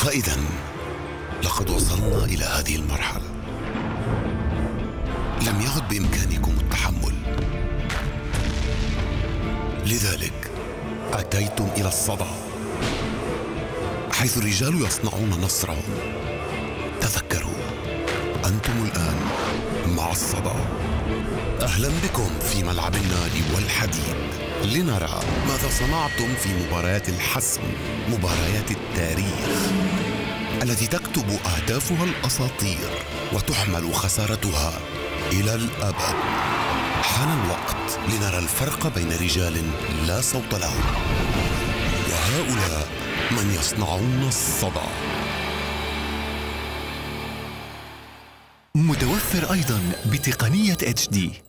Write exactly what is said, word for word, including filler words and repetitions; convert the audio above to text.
فإذا لقد وصلنا إلى هذه المرحلة. لم يعد بإمكانكم التحمل، لذلك أتيتم إلى الصدى، حيث الرجال يصنعون نصرهم. تذكروا، أنتم الآن مع الصدى. أهلا بكم في ملعب النار والحديد، لنرى ماذا صنعتم في مباريات الحسم، مباريات التاريخ التي تكتب أهدافها الأساطير وتحمل خسارتها إلى الأبد. حان الوقت لنرى الفرق بين رجال لا صوت لهم وهؤلاء من يصنعون الصدى. متوفر أيضاً بتقنية اتش دي.